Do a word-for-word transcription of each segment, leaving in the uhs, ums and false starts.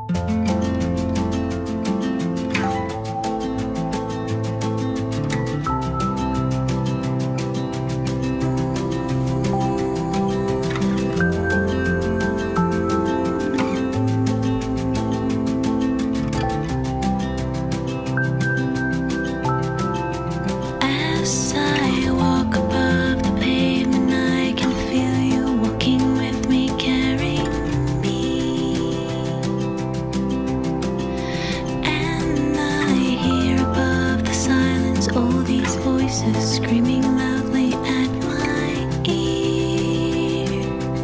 Screaming loudly at my ear,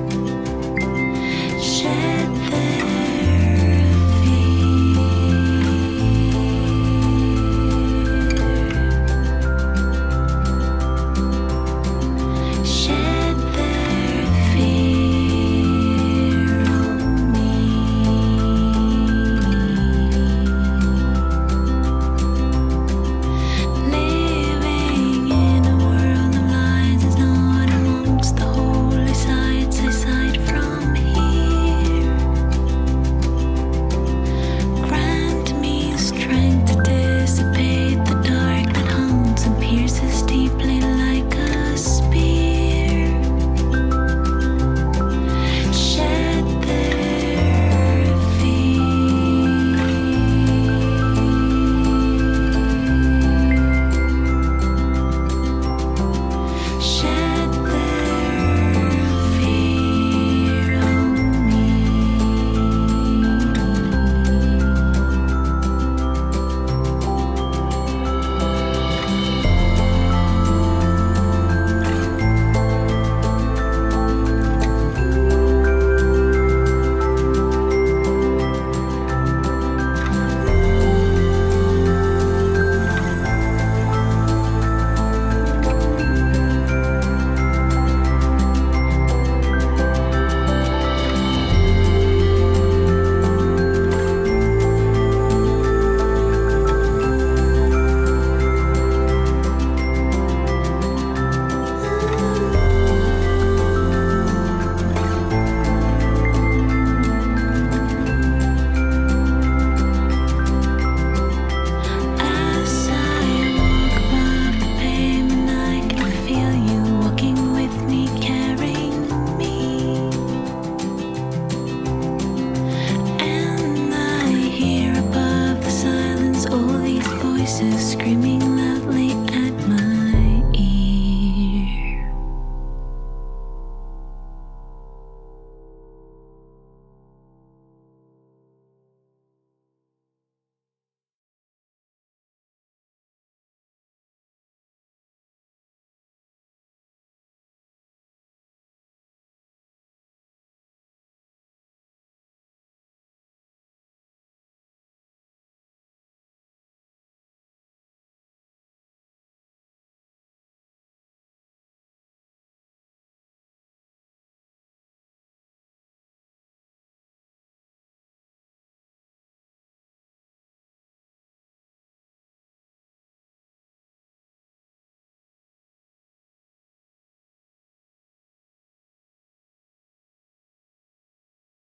shed their fear, shed their fear on me. Living in a world of lies is not amongst the holy sights I sight from here. Grant me strength to dissipate the dark that haunts and pierces deeply like a spear. Shed their fear, shed their fear on me. As I walk above the pavement, I can feel you walking with me, carrying me. And I hear above the silence all these voices